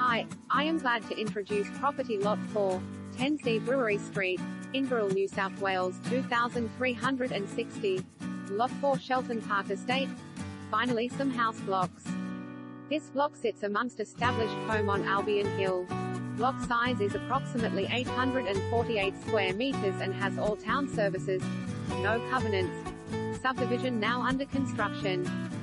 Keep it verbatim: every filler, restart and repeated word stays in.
Hi, I am glad to introduce property lot four, ten C Brewery Street, Inverell, New South Wales two thousand three hundred sixty. Lot four, Shelton Park Estate. Finally, some house blocks. This block sits amongst established home on Albion Hill. Block size is approximately eight hundred forty-eight square meters and has all town services. No covenants. Subdivision now under construction.